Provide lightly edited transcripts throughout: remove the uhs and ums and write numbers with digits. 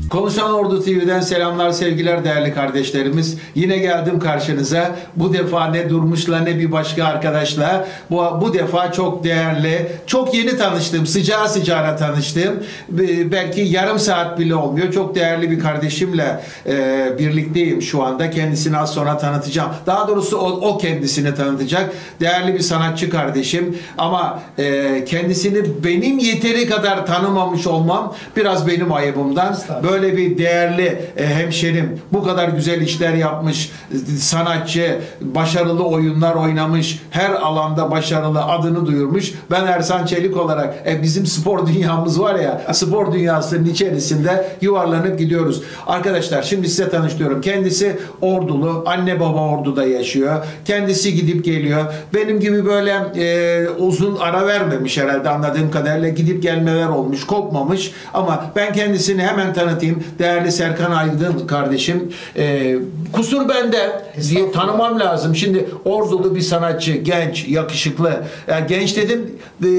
Konuşan Ordu TV'den selamlar, sevgiler değerli kardeşlerimiz. Yine geldim karşınıza. Bu defa ne Durmuş'la ne bir başka arkadaşla. Bu defa çok değerli, çok yeni tanıştım, sıcağı sıcağına tanıştım. Belki yarım saat bile olmuyor. Çok değerli bir kardeşimle birlikteyim şu anda. Kendisini az sonra tanıtacağım. Daha doğrusu o kendisini tanıtacak. Değerli bir sanatçı kardeşim. Ama kendisini benim yeteri kadar tanımamış olmam biraz benim ayıbımdan. Böyle bir değerli hemşerim, bu kadar güzel işler yapmış, sanatçı, başarılı oyunlar oynamış, her alanda başarılı, adını duyurmuş. Ben Ersan Çelik olarak bizim spor dünyamız var ya, spor dünyasının içerisinde yuvarlanıp gidiyoruz. Arkadaşlar şimdi size tanıştırıyorum. Kendisi Ordulu, anne baba Ordu'da yaşıyor. Kendisi gidip geliyor. Benim gibi böyle uzun ara vermemiş herhalde, anladığım kadarıyla gidip gelmeler olmuş, kopmamış. Ama ben kendisini hemen tanıtayım. Değerli Serkan Aydın kardeşim. Kusur bende diye tanımam lazım. Şimdi Ordulu bir sanatçı, genç, yakışıklı. Yani genç dedim,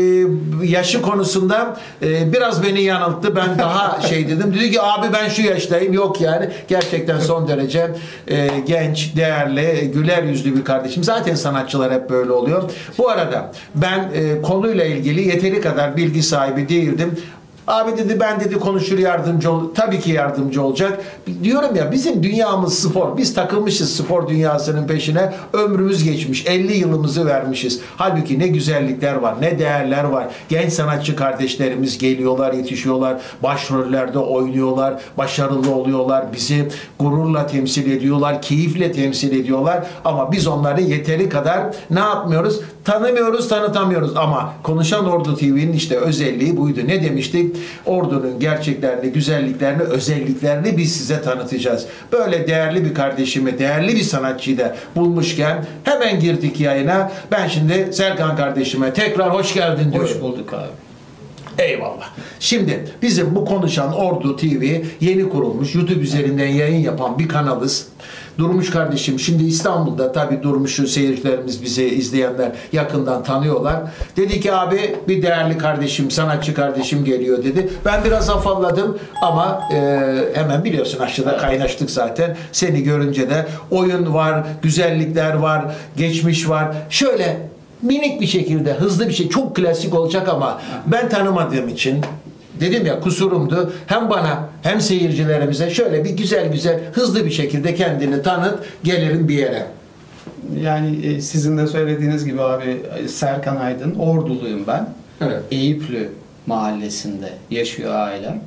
yaşı konusunda biraz beni yanılttı. Ben daha şey dedim. Dedi ki abi ben şu yaştayım. Yok yani. Gerçekten son derece genç, değerli, güler yüzlü bir kardeşim. Zaten sanatçılar hep böyle oluyor. Bu arada ben konuyla ilgili yeteri kadar bilgi sahibi değildim. Abi dedi, ben dedi konuşur, yardımcı ol. Tabii ki yardımcı olacak. Diyorum ya, bizim dünyamız spor. Biz takılmışız spor dünyasının peşine. Ömrümüz geçmiş. 50 yılımızı vermişiz. Halbuki ne güzellikler var, ne değerler var. Genç sanatçı kardeşlerimiz geliyorlar, yetişiyorlar. Başrollerde oynuyorlar. Başarılı oluyorlar. Bizi gururla temsil ediyorlar. Keyifle temsil ediyorlar. Ama biz onları yeteri kadar ne yapmıyoruz? Tanımıyoruz, tanıtamıyoruz. Ama Konuşan Ordu TV'nin işte özelliği buydu. Ne demiştik? Ordu'nun gerçeklerini, güzelliklerini, özelliklerini biz size tanıtacağız. Böyle değerli bir kardeşimi, değerli bir sanatçıyı da bulmuşken hemen girdik yayına. Ben şimdi Serkan kardeşime tekrar hoş geldin diyorum. Hoş bulduk abi. Eyvallah. Şimdi bizim bu Konuşan Ordu TV yeni kurulmuş, YouTube üzerinden yayın yapan bir kanalız. Durmuş kardeşim şimdi İstanbul'da, tabii Durmuş'u seyircilerimiz, bizi izleyenler yakından tanıyorlar. Dedi ki abi bir değerli kardeşim, sanatçı kardeşim geliyor dedi. Ben biraz afalladım ama hemen biliyorsun aşağıda kaynaştık zaten. Seni görünce de oyun var, güzellikler var, geçmiş var. Şöyle minik bir şekilde, hızlı bir şey, çok klasik olacak ama ben tanımadığım için dedim ya, kusurumdu. Hem bana hem seyircilerimize şöyle bir güzel hızlı bir şekilde kendini tanıt, gelelim bir yere. Yani sizin de söylediğiniz gibi abi, Serkan Aydın, Orduluyum ben. Evet. Eyüplü mahallesinde yaşıyor ailem.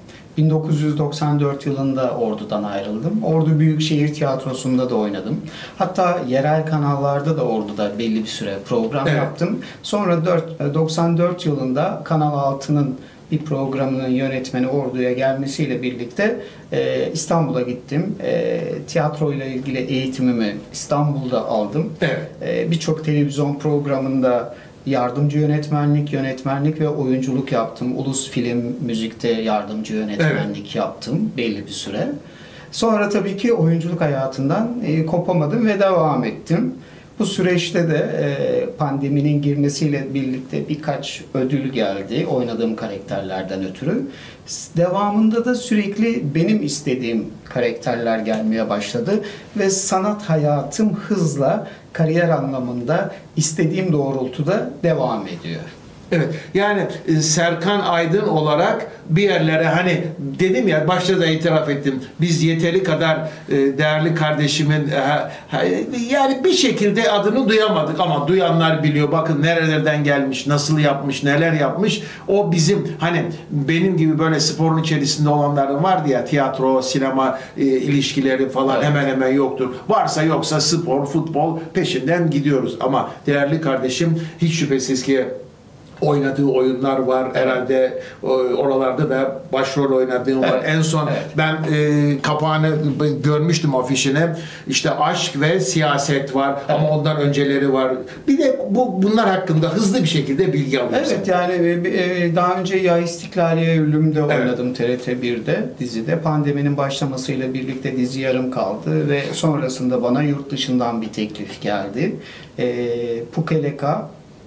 1994 yılında Ordu'dan ayrıldım. Ordu Büyükşehir Tiyatrosu'nda da oynadım. Hatta yerel kanallarda da Ordu'da belli bir süre program yaptım. Sonra 94 yılında Kanal 6'nın bir programının yönetmeni Ordu'ya gelmesiyle birlikte İstanbul'a gittim. Tiyatroyla ilgili eğitimimi İstanbul'da aldım. Evet. Birçok televizyon programında yardımcı yönetmenlik ve oyunculuk yaptım. Ulus Film Müzik'te yardımcı yönetmenlik yaptım belli bir süre. Sonra tabii ki oyunculuk hayatından kopamadım ve devam ettim. Bu süreçte de pandeminin girmesiyle birlikte birkaç ödül geldi oynadığım karakterlerden ötürü. Devamında da sürekli benim istediğim karakterler gelmeye başladı ve sanat hayatım hızla kariyer anlamında istediğim doğrultuda devam ediyor. Evet, yani Serkan Aydın olarak bir yerlere, hani dedim ya, başta da itiraf ettim, biz yeteri kadar değerli kardeşimin yani bir şekilde adını duyamadık ama duyanlar biliyor. Bakın nerelerden gelmiş, nasıl yapmış, neler yapmış. O bizim, hani benim gibi böyle sporun içerisinde olanların vardı ya, tiyatro, sinema ilişkileri falan hemen hemen yoktur. Varsa yoksa spor, futbol peşinden gidiyoruz. Ama değerli kardeşim hiç şüphesiz ki oynadığı oyunlar var herhalde, oralarda da başrol oynadığım var. En son ben kapağını görmüştüm, afişine. İşte aşk ve siyaset var ama ondan önceleri var. Bir de bunlar hakkında hızlı bir şekilde bilgi alıyoruz. Evet, yani daha önce Ya İstiklal Ya Ölüm'de oynadım TRT 1'de, dizide. Pandeminin başlamasıyla birlikte dizi yarım kaldı ve sonrasında bana yurt dışından bir teklif geldi. Pukeleka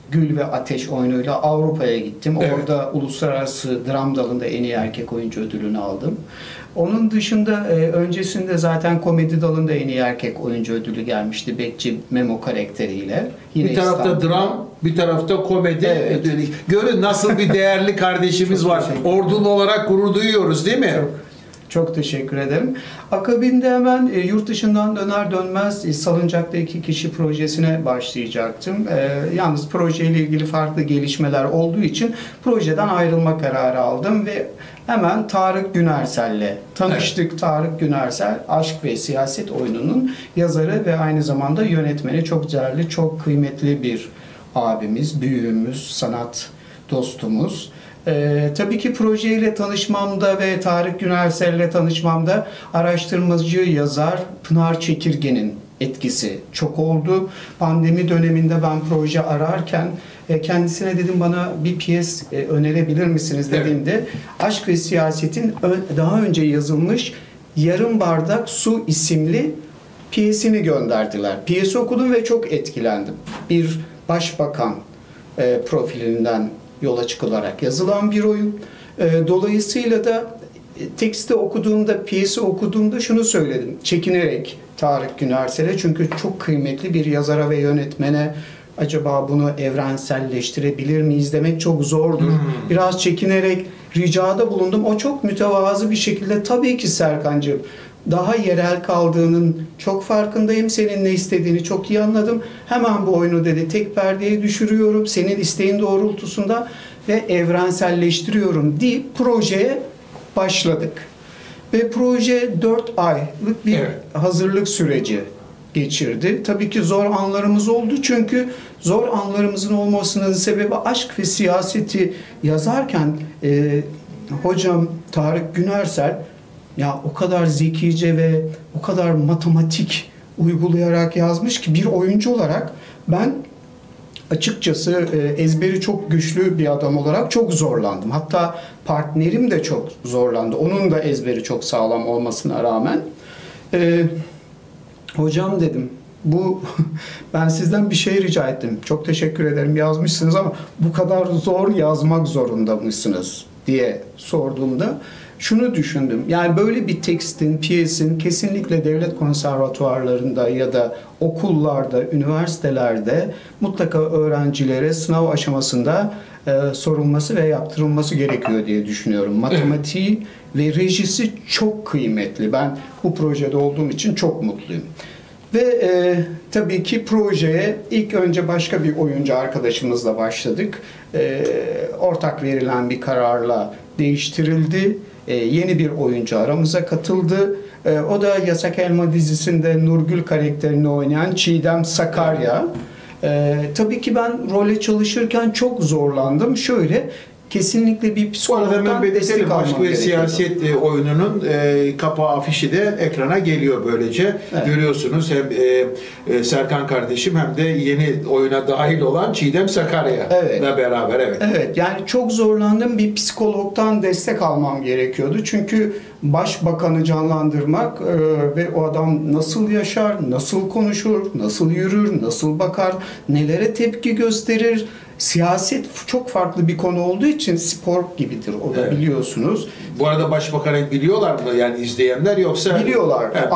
Gül ve Ateş oyunuyla Avrupa'ya gittim. Evet. Orada uluslararası dram dalında en iyi erkek oyuncu ödülünü aldım. Onun dışında öncesinde zaten komedi dalında en iyi erkek oyuncu ödülü gelmişti. Bekçi Memo karakteriyle. Yine Bir tarafta İstanbul'da. dram, bir tarafta komedi. Evet. Görün nasıl bir değerli kardeşimiz Çok var. teşekkür Ordulu olarak gurur duyuyoruz değil mi? Çok teşekkür ederim. Akabinde hemen yurt dışından döner dönmez Salıncak'ta 2 kişi projesine başlayacaktım. Yalnız projeyle ilgili farklı gelişmeler olduğu için projeden ayrılma kararı aldım ve hemen Tarık Günersel'le tanıştık. Evet. Tarık Günersel, Aşk ve Siyaset oyununun yazarı ve aynı zamanda yönetmeni. Çok değerli, çok kıymetli bir abimiz, büyüğümüz, sanat dostumuz. Tabii ki projeyle tanışmamda ve Tarık Günersel'le tanışmamda araştırmacı yazar Pınar Çekirge'nin etkisi çok oldu. Pandemi döneminde ben proje ararken kendisine dedim bana bir piyes önerebilir misiniz dediğimde Aşk ve Siyaset'in daha önce yazılmış Yarım Bardak Su isimli piyesini gönderdiler. Piyesi okudum ve çok etkilendim. Bir başbakan profilinden yola çıkılarak yazılan bir oyun. Dolayısıyla da teksti okuduğumda, piyesi okuduğumda şunu söyledim. Çekinerek Tarık Günersel'e, çünkü çok kıymetli bir yazara ve yönetmene acaba bunu evrenselleştirebilir miyiz demek çok zordur. Biraz çekinerek ricada bulundum. O çok mütevazı bir şekilde tabii ki Serkancığım daha yerel kaldığının çok farkındayım. Senin ne istediğini çok iyi anladım. Hemen bu oyunu dedi tek perdeye düşürüyorum. Senin isteğin doğrultusunda ve evrenselleştiriyorum deyip projeye başladık. Ve proje 4 aylık bir hazırlık süreci geçirdi. Tabii ki zor anlarımız oldu. Çünkü zor anlarımızın olmasının sebebi Aşk ve Siyaseti yazarken hocam Tarık Günersel ya o kadar zekice ve o kadar matematik uygulayarak yazmış ki bir oyuncu olarak ben açıkçası ezberi çok güçlü bir adam olarak çok zorlandım. Hatta partnerim de çok zorlandı. Onun da ezberi çok sağlam olmasına rağmen. Hocam dedim bu ben sizden bir şey rica ettim. Çok teşekkür ederim yazmışsınız ama bu kadar zor yazmak zorunda mısınız diye sorduğumda şunu düşündüm. Yani böyle bir tekstin, piyesin kesinlikle devlet konservatuvarlarında ya da okullarda, üniversitelerde mutlaka öğrencilere sınav aşamasında sorulması ve yaptırılması gerekiyor diye düşünüyorum. Matematiği ve rejisi çok kıymetli. Ben bu projede olduğum için çok mutluyum. Ve tabii ki projeye ilk önce başka bir oyuncu arkadaşımızla başladık. Ortak verilen bir kararla değiştirildi. Yeni bir oyuncu aramıza katıldı. O da Yasak Elma dizisinde Nurgül karakterini oynayan Çiğdem Sakarya. Tabii ki ben role çalışırken çok zorlandım. Şöyle, kesinlikle bir psikologdan destek almam Aşk ve gerekiyordu. Siyaset oyununun kapağı afişi de ekrana geliyor böylece. Evet. Görüyorsunuz hem Serkan kardeşim hem de yeni oyuna dahil olan Çiğdem Sakarya'la beraber. Evet, yani çok zorlandım. Bir psikologdan destek almam gerekiyordu. Çünkü başbakanı canlandırmak ve o adam nasıl yaşar, nasıl konuşur, nasıl yürür, nasıl bakar, nelere tepki gösterir. Siyaset çok farklı bir konu olduğu için spor gibidir. O da biliyorsunuz. Bu arada Başbakan'ı biliyorlar mı yani izleyenler yoksa? Biliyorlar. Evet.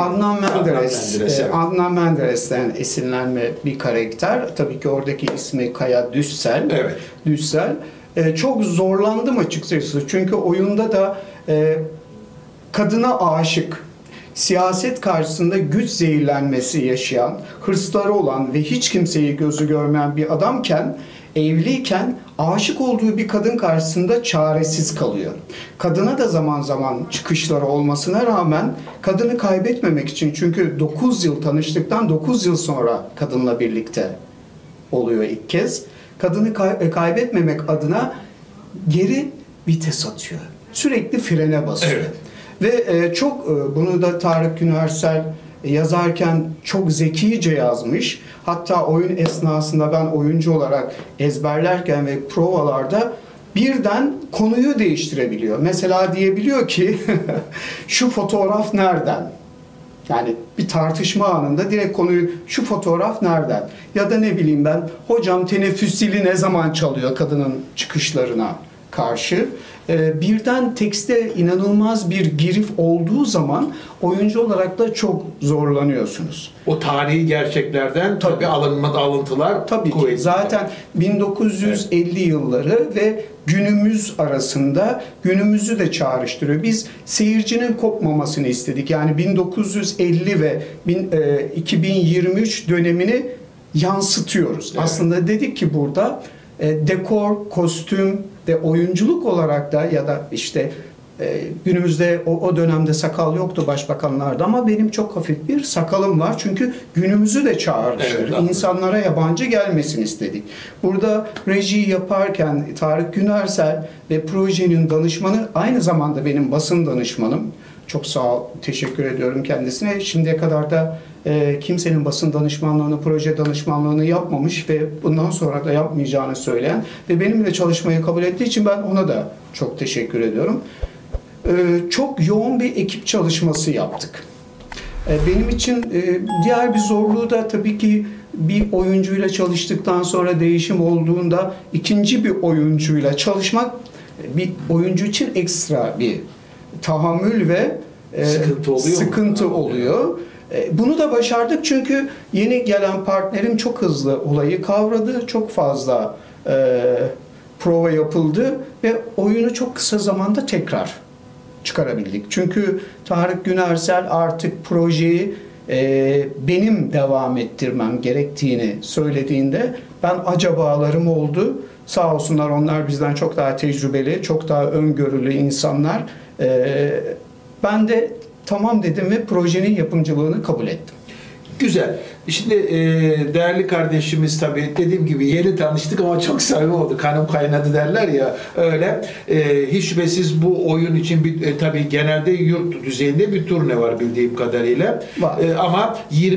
Adnan Menderes'ten esinlenme bir karakter. Tabii ki oradaki ismi Kaya Düssel. Evet. Düssel. Çok zorlandım açıkçası. Çünkü oyunda da kadına aşık, siyaset karşısında güç zehirlenmesi yaşayan, hırsları olan ve hiç kimseyi gözü görmeyen bir adamken, evliyken aşık olduğu bir kadın karşısında çaresiz kalıyor. Kadına da zaman zaman çıkışları olmasına rağmen kadını kaybetmemek için, çünkü 9 yıl tanıştıktan 9 yıl sonra kadınla birlikte oluyor ilk kez. Kadını kaybetmemek adına geri vites atıyor. Sürekli frene basıyor. Evet. Ve çok bunu da Tarık Günersel yazarken çok zekice yazmış. Hatta oyun esnasında ben oyuncu olarak ezberlerken ve provalarda birden konuyu değiştirebiliyor. Mesela diyebiliyor ki şu fotoğraf nereden? Yani bir tartışma anında direkt konuyu, şu fotoğraf nereden? Ya da ne bileyim ben, hocam teneffüs zili ne zaman çalıyor kadının çıkışlarına karşı? Birden tekste inanılmaz bir girif olduğu zaman oyuncu olarak da çok zorlanıyorsunuz. O tarihi gerçeklerden tabii alıntılar tabii kuvvetli. ki. Zaten 1950 yılları ve günümüz arasında günümüzü de çağrıştırıyor. Biz seyircinin kopmamasını istedik. Yani 1950 ve 2023 dönemini yansıtıyoruz. Evet. Aslında dedik ki burada dekor, kostüm ve oyunculuk olarak da, ya da işte günümüzde o dönemde sakal yoktu başbakanlarda, ama benim çok hafif bir sakalım var. Çünkü günümüzü de çağrıştırır. Evet, İnsanlara yabancı gelmesin istedik. Burada rejiyi yaparken Tarık Günersel ve projenin danışmanı, aynı zamanda benim basın danışmanım. Çok sağ ol, teşekkür ediyorum kendisine. Şimdiye kadar da kimsenin basın danışmanlığını, proje danışmanlığını yapmamış ve bundan sonra da yapmayacağını söyleyen ve benimle çalışmayı kabul ettiği için ben ona da çok teşekkür ediyorum. Çok yoğun bir ekip çalışması yaptık. Benim için diğer bir zorluğu da tabii ki bir oyuncuyla çalıştıktan sonra değişim olduğunda ikinci bir oyuncuyla çalışmak bir oyuncu için ekstra bir tahammül ve sıkıntı oluyor. Bunu da başardık çünkü yeni gelen partnerim çok hızlı olayı kavradı. Çok fazla prova yapıldı ve oyunu çok kısa zamanda tekrar çıkarabildik. Çünkü Tarık Günersel artık projeyi benim devam ettirmem gerektiğini söylediğinde ben acabalarım oldu. Sağ olsunlar, onlar bizden çok daha tecrübeli, çok daha öngörülü insanlar. Ben de tamam dedim ve projenin yapımcılığını kabul ettim. Güzel. Şimdi değerli kardeşimiz, tabii dediğim gibi yeni tanıştık ama çok samimi olduk. Kanım kaynadı derler ya, öyle. Hiç şüphesiz bu oyun için tabii genelde yurt düzeyinde bir turne var bildiğim kadarıyla. Ama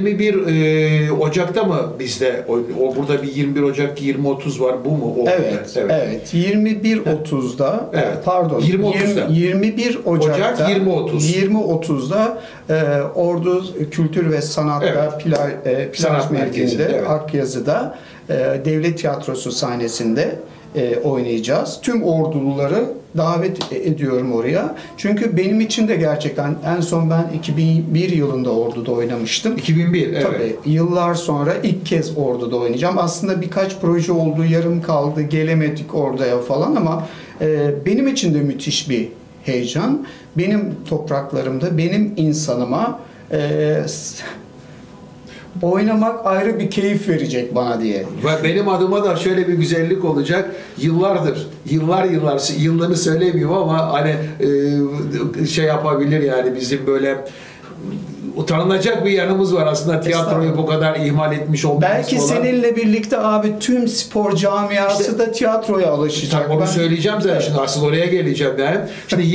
21 Ocak'ta mı bizde? O burada bir 21 Ocak 20-30 var, bu mu? O Evet. 21.30'da pardon. 21 Ocak'ta 20.30'da Ordu Kültür ve Sanat'ta Plaj Merkezi'nde, Akyazı'da Devlet Tiyatrosu sahnesinde oynayacağız. Tüm orduluları davet ediyorum oraya. Çünkü benim için de gerçekten, en son ben 2001 yılında Ordu'da oynamıştım. 2001, evet. Tabii yıllar sonra ilk kez Ordu'da oynayacağım. Aslında birkaç proje oldu, yarım kaldı, gelemedik oraya falan, ama benim için de müthiş bir heyecan. Benim topraklarımda, benim insanıma oynamak ayrı bir keyif verecek bana diye. Ve benim adıma da şöyle bir güzellik olacak. Yıllarını söylemiyorum ama hani şey yapabilir yani, bizim böyle utanılacak bir yanımız var aslında, tiyatroyu bu kadar ihmal etmiş olmamız. Belki seninle birlikte abi tüm spor camiası da tiyatroya alışacak. Onu söyleyeceğim zaten, şimdi asıl oraya geleceğim ben. Şimdi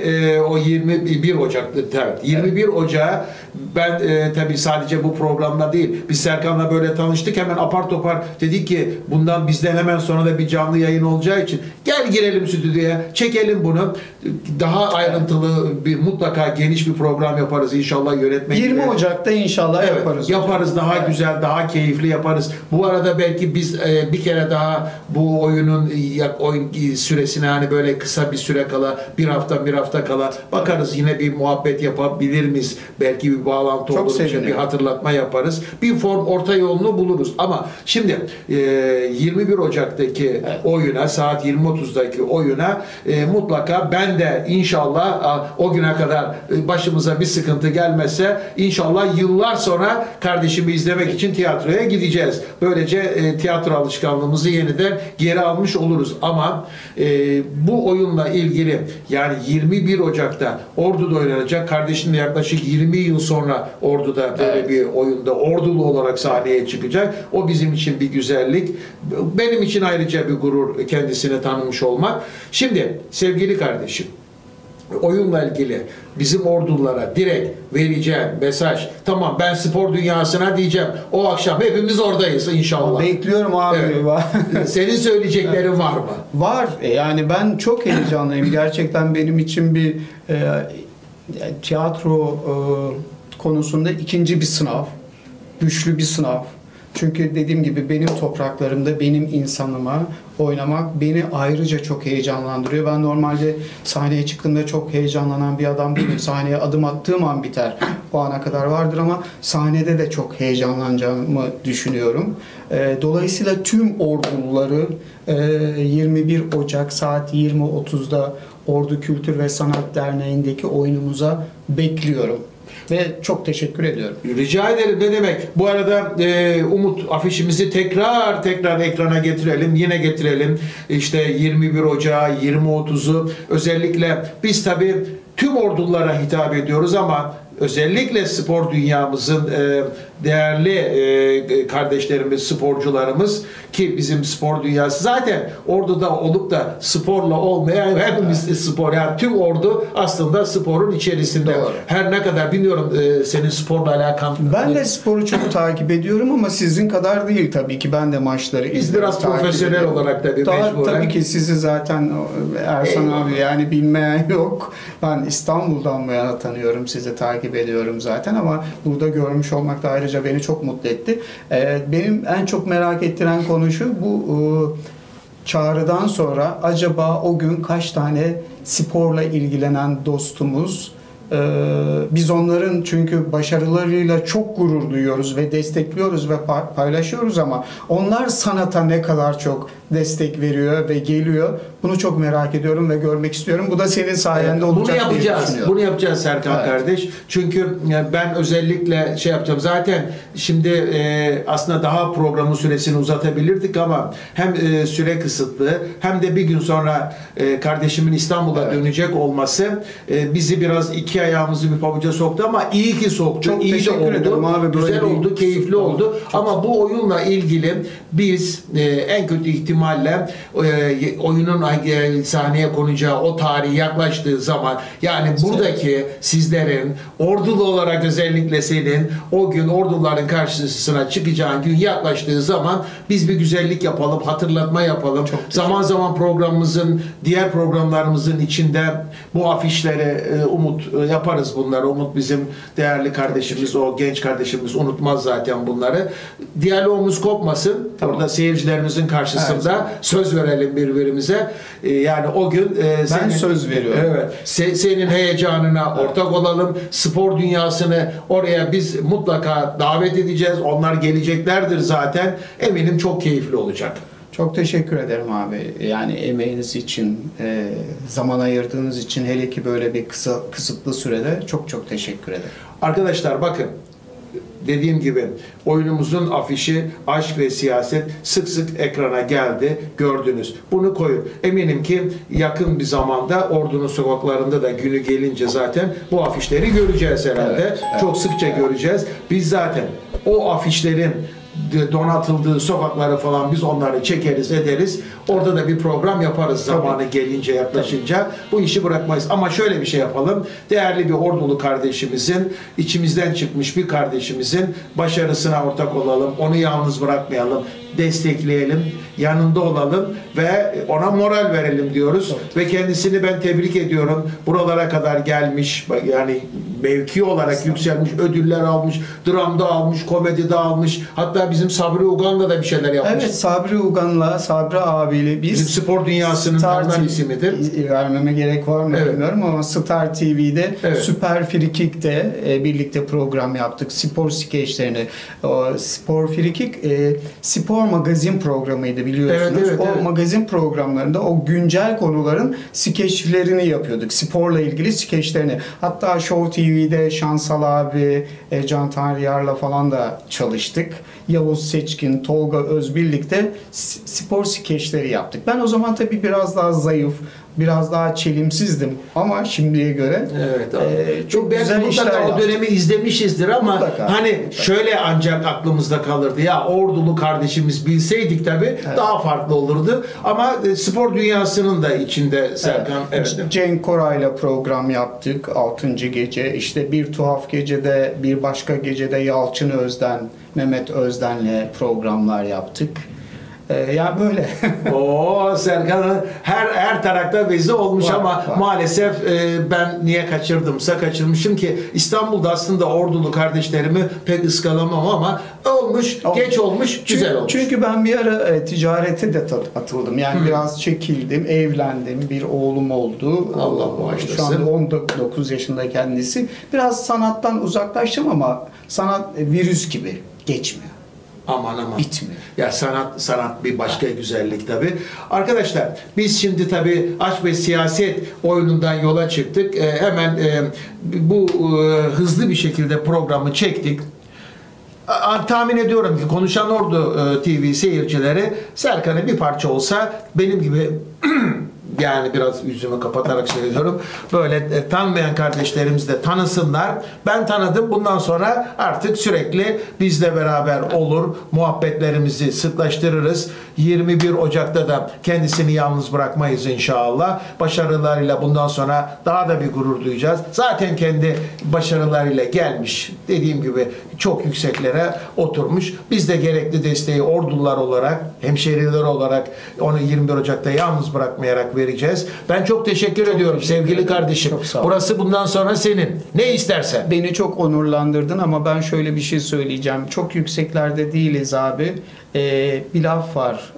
21 Ocak'ta, evet, 21 Ocak'a ben tabii sadece bu programda değil, biz Serkan'la böyle tanıştık, hemen apar topar dedik ki bundan bizde hemen sonra da bir canlı yayın olacağı için gel girelim stüdyoya, çekelim bunu. Daha ayrıntılı bir, mutlaka geniş bir program yaparız inşallah yönetmen. 20 Ocak'ta inşallah yaparız. Yaparız, daha güzel, daha keyifli yaparız. Bu arada belki biz bir kere daha bu oyunun oyun süresine, hani böyle kısa bir süre kala, bir hafta kala bakarız, yine bir muhabbet yapabilir miyiz? Belki bir bağlantı olur, bir hatırlatma yaparız. Bir form, orta yolunu buluruz. Ama şimdi 21 Ocak'taki oyuna, saat 20.30'daki oyuna mutlaka ben de inşallah o güne kadar başımıza bir sıkıntı gelmezse inşallah yıllar sonra kardeşimi izlemek için tiyatroya gideceğiz. Böylece tiyatro alışkanlığımızı yeniden geri almış oluruz. Ama bu oyunla ilgili, yani 21 Ocak'ta Ordu'da oynanacak, kardeşimle yaklaşık 20 yıl sonra Ordu'da böyle bir oyunda ordulu olarak sahneye çıkacak. O bizim için bir güzellik. Benim için ayrıca bir gurur kendisini tanımış olmak. Şimdi sevgili kardeşim, oyunla ilgili bizim ordulara direkt vereceğim mesaj, tamam ben spor dünyasına diyeceğim, o akşam hepimiz oradayız inşallah. Bekliyorum abi. Evet. Senin söyleyeceklerin var mı? Var. Yani ben çok heyecanlıyım. Gerçekten benim için bir tiyatro konusunda ikinci bir sınav. Güçlü bir sınav. Çünkü dediğim gibi benim topraklarımda, benim insanıma oynamak beni ayrıca çok heyecanlandırıyor. Ben normalde sahneye çıktığımda çok heyecanlanan bir adam değilim. Sahneye adım attığım an biter. O ana kadar vardır ama sahnede de çok heyecanlanacağımı düşünüyorum. Dolayısıyla tüm orduluları 21 Ocak saat 20.30'da Ordu Kültür ve Sanat Derneği'ndeki oyunumuza bekliyorum. Ve çok teşekkür ediyorum. Rica ederim, ne demek. Bu arada Umut, afişimizi tekrar ekrana getirelim. Yine getirelim. İşte 21 Ocağı, 20.30'u. Özellikle biz tabii tüm ordulara hitap ediyoruz ama özellikle spor dünyamızın değerli kardeşlerimiz, sporcularımız ki bizim spor dünyası zaten orduda olup da sporla olmayan hepimiz de spor. Yani tüm ordu aslında sporun içerisinde. Doğru. Her ne kadar bilmiyorum senin sporla alakan. Ben de sporu çok takip ediyorum ama sizin kadar değil tabii ki. Ben de maçları Biz biraz profesyonel olarak tabii mecburen. Tabii ki sizi zaten Ersan abi yani bilmeyen yok. Ben İstanbul'dan bu yana tanıyorum. Sizi takip ediyorum zaten ama burada görmüş olmak da ayrıca beni çok mutlu etti. Benim en çok merak ettiren konu şu, bu çağrıdan sonra acaba o gün kaç tane sporla ilgilenen dostumuz, biz onların çünkü başarılarıyla çok gurur duyuyoruz ve destekliyoruz ve paylaşıyoruz ama onlar sanata ne kadar çok destek veriyor ve geliyor. Bunu çok merak ediyorum ve görmek istiyorum. Bu da senin sayende olacak diye düşünüyorum. Bunu yapacağız Serkan kardeş. Çünkü ben özellikle şey yapacağım. Zaten şimdi aslında daha programın süresini uzatabilirdik ama hem süre kısıtlı hem de bir gün sonra kardeşimin İstanbul'a dönecek olması bizi biraz iki ayağımızı bir pabuca soktu ama iyi ki soktu. Çok iyi teşekkür ederim abi. Güzel oldu, keyifli oldu. Ama bu oyunla ilgili biz en kötü ihtimalle oyunun sahneye konacağı o tarih yaklaştığı zaman yani buradaki sizlerin ordulu olarak özellikle senin o gün orduların karşısına çıkacağın gün yaklaştığı zaman biz bir güzellik yapalım, hatırlatma yapalım. Zaman zaman programımızın, diğer programlarımızın içinde bu afişleri Umut yaparız bunları. Umut bizim değerli kardeşimiz, o genç kardeşimiz unutmaz zaten bunları. Diyalogumuz kopmasın. Tamam. Orada seyircilerimizin karşısında söz verelim birbirimize. Yani o gün ben söz veriyorum. Evet. Senin heyecanına ortak olalım. Spor dünyasını oraya biz mutlaka davet edeceğiz. Onlar geleceklerdir zaten. Eminim çok keyifli olacak. Çok teşekkür ederim abi. Yani emeğiniz için, zaman ayırdığınız için hele ki böyle bir kısıtlı sürede çok teşekkür ederim. Arkadaşlar bakın, dediğim gibi oyunumuzun afişi aşk ve siyaset sık sık ekrana geldi, gördünüz. Bunu koyun. Eminim ki yakın bir zamanda Ordu'nun sokaklarında da günü gelince zaten bu afişleri göreceğiz herhalde. Evet. Çok sıkça göreceğiz. Biz zaten o afişlerin donatıldığı sokakları falan biz onları çekeriz ederiz. Orada da bir program yaparız zamanı gelince yaklaşınca. Bu işi bırakmayız. Ama şöyle bir şey yapalım. Değerli bir ordulu kardeşimizin, içimizden çıkmış bir kardeşimizin başarısına ortak olalım. Onu yalnız bırakmayalım. Destekleyelim. Yanında olalım ve ona moral verelim diyoruz. Ve kendisini ben tebrik ediyorum. Buralara kadar gelmiş. Yani mevki olarak yükselmiş. Ödüller almış. Dramda almış. Komedide almış. Hatta bizim Sabri Ugan'la da bir şeyler yapmış. Evet, Sabri Ugan'la, Sabri abiyle biz bizim spor dünyasının tanınan ismidir. Vermeme gerek var mı bilmiyorum ama Star TV'de Süper Frikik'te birlikte program yaptık. Spor skeçlerini. Spor Frikik spor magazin programıydı biliyorsunuz. O magazin programlarında o güncel konuların skeçlerini yapıyorduk. Sporla ilgili skeçlerini. Hatta Show TV'de Şansal abi, Can Tanrıyar'la falan da çalıştık. Yavuz Seçkin, Tolga Öz birlikte spor skeçleri yaptık. Ben o zaman tabii biraz daha zayıf, biraz daha çelimsizdim ama şimdiye göre çok güzel işler yaptık. O dönemi izlemişizdir ama mutlaka, hani şöyle ancak aklımızda kalırdı. Ya Ordulu kardeşimiz bilseydik tabii daha farklı olurdu. Ama spor dünyasının da içinde Serkan. Cenk Koray'la program yaptık. 6. gece. İşte Bir Tuhaf Gece'de, Bir Başka Gece'de Yalçın Özden, Mehmet Özden'le programlar yaptık. Ya böyle. Oo, Serkan'ın her tarafta bezi olmuş Var, ama var. maalesef ben niye kaçırdımsa kaçırmışım ki İstanbul'da aslında Ordulu kardeşlerimi pek ıskalamam ama olmuş, geç olmuş, güzel olmuş. Çünkü ben bir ara ticarete de atıldım. Yani biraz çekildim, evlendim, bir oğlum oldu. Allah bağışlasın. Şu anda 19 yaşında kendisi. Biraz sanattan uzaklaştım ama sanat virüs gibi geçmiyor. Aman aman. Bitmiyor. Ya sanat bir başka güzellik tabii. Arkadaşlar biz şimdi tabii aşk ve siyaset oyunundan yola çıktık. Hemen bu hızlı bir şekilde programı çektik. Tahmin ediyorum ki Konuşan Ordu TV seyircileri Serkan'ı bir parça olsa benim gibi yani biraz yüzümü kapatarak söylüyorum. Böyle tanımayan kardeşlerimiz de tanısınlar. Ben tanıdım. Bundan sonra artık sürekli bizle beraber olur. Muhabbetlerimizi sıklaştırırız. 21 Ocak'ta da kendisini yalnız bırakmayız inşallah. Başarılarıyla bundan sonra daha da bir gurur duyacağız. Zaten kendi başarılarıyla gelmiş. Dediğim gibi çok yükseklere oturmuş. Biz de gerekli desteği ordular olarak, hemşehriler olarak onu 21 Ocak'ta yalnız bırakmayarak vereceğiz. Ben çok teşekkür ediyorum sevgili kardeşim. Burası bundan sonra senin. Ne istersen. Beni çok onurlandırdın ama ben şöyle bir şey söyleyeceğim. Çok yükseklerde değiliz abi. Bir laf var.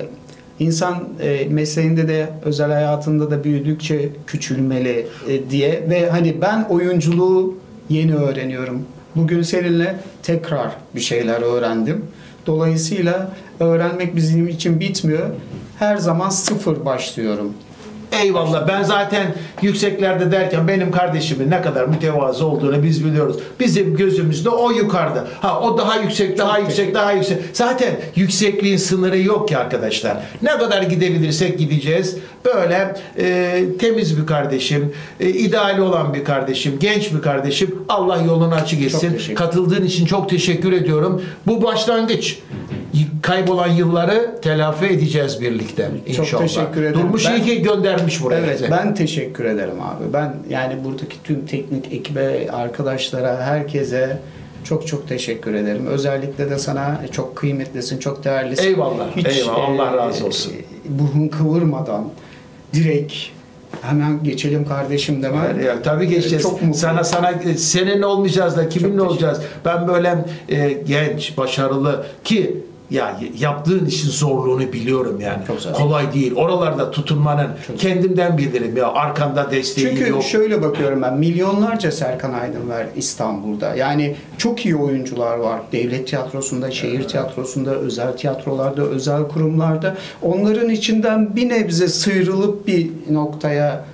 İnsan mesleğinde de özel hayatında da büyüdükçe küçülmeli diye ve hani ben oyunculuğu yeni öğreniyorum. Bugün seninle tekrar bir şeyler öğrendim. Dolayısıyla öğrenmek bizim için bitmiyor. Her zaman sıfır başlıyorum. Eyvallah. Ben zaten yükseklerde derken benim kardeşimin ne kadar mütevazı olduğunu biz biliyoruz. Bizim gözümüzde o yukarıda. Ha o daha yüksek, daha yüksek, daha yüksek. Zaten yüksekliğin sınırı yok ki arkadaşlar. Ne kadar gidebilirsek gideceğiz. Böyle temiz bir kardeşim, ideali olan bir kardeşim, genç bir kardeşim. Allah yolunu açık etsin. Katıldığın için çok teşekkür ediyorum. Bu başlangıç. Kaybolan yılları telafi edeceğiz birlikte inşallah. Çok teşekkür ederim. Durmuş iyi ki göndermiş buraya. Evet, ben teşekkür ederim abi. Ben yani buradaki tüm teknik ekibe, arkadaşlara, herkese çok teşekkür ederim. Özellikle de sana çok kıymetlisin, çok değerlisin. Eyvallah. Eyvallah. Allah razı olsun. Burun kıvırmadan direkt hemen geçelim kardeşim deme. Ya, tabii geçeceğiz. Sana seninle olmayacağız da kiminle olacağız? Ben böyle genç, başarılı ki ya yaptığın işin zorluğunu biliyorum yani. Kolay değil. Oralarda tutunmanın kendimden bilirim ya. Arkanda desteği yok. Çünkü şöyle bakıyorum ben. Milyonlarca Serkan Aydın var İstanbul'da. Yani çok iyi oyuncular var. Devlet tiyatrosunda, şehir tiyatrosunda, özel tiyatrolarda, özel kurumlarda. Onların içinden bir nebze sıyrılıp bir noktaya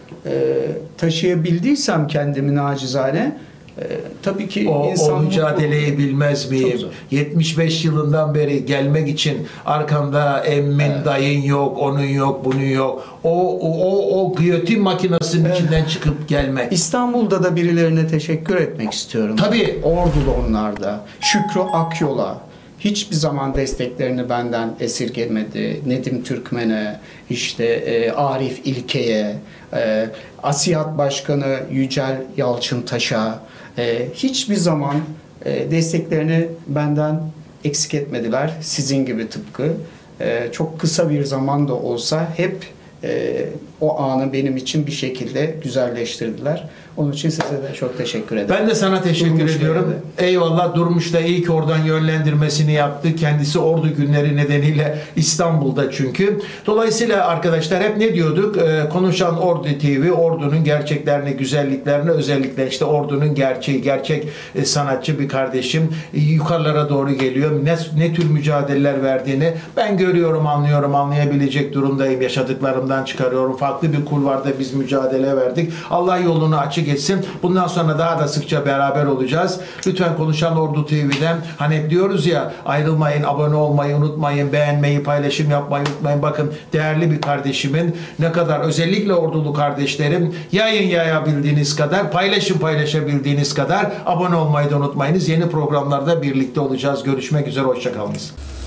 taşıyabildiysem kendimi nacizane tabii ki o mücadeleyi bilmez miyim? 75 yılından beri gelmek için arkanda emmin, dayın yok, onun yok, bunun yok. O giyotin makinesinin içinden çıkıp gelmek. İstanbul'da da birilerine teşekkür etmek istiyorum. Tabii. Ordulu onlar da. Şükrü Akyol'a hiçbir zaman desteklerini benden esirgemedi. Nedim Türkmen'e, işte Arif İlke'ye, Asiyat Başkanı Yücel Yalçıntaş'a hiçbir zaman desteklerini benden eksik etmediler. Sizin gibi tıpkı. Çok kısa bir zaman da olsa hep o anı benim için bir şekilde güzelleştirdiler. Onun için size de çok teşekkür ederim. Ben de sana teşekkür ediyorum. Eyvallah. Durmuş da iyi ki oradan yönlendirmesini yaptı. Kendisi Ordu günleri nedeniyle İstanbul'da çünkü. Dolayısıyla arkadaşlar hep ne diyorduk? Konuşan Ordu TV, Ordu'nun gerçeklerini, güzelliklerini, özellikle işte Ordu'nun gerçeği, gerçek sanatçı bir kardeşim yukarılara doğru geliyor. Ne tür mücadeleler verdiğini ben görüyorum, anlıyorum, anlayabilecek durumdayım. Yaşadıklarımdan çıkarıyorum. Farklı bir kulvarda biz mücadele verdik. Allah yolunu açık etsin. Bundan sonra daha da sıkça beraber olacağız. Lütfen Konuşan Ordu TV'den hani hep diyoruz ya, ayrılmayın, abone olmayı unutmayın, beğenmeyi, paylaşım yapmayı unutmayın. Bakın değerli bir kardeşimin ne kadar, özellikle Ordulu kardeşlerim, yayın yayabildiğiniz kadar, paylaşabildiğiniz kadar abone olmayı da unutmayınız. Yeni programlarda birlikte olacağız. Görüşmek üzere. Hoşça kalınız.